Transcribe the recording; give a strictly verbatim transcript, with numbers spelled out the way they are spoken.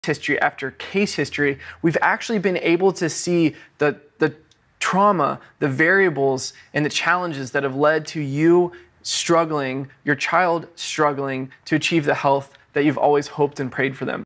history after case history, we've actually been able to see the, the trauma, the variables, and the challenges that have led to you struggling, your child struggling to achieve the health that you've always hoped and prayed for them.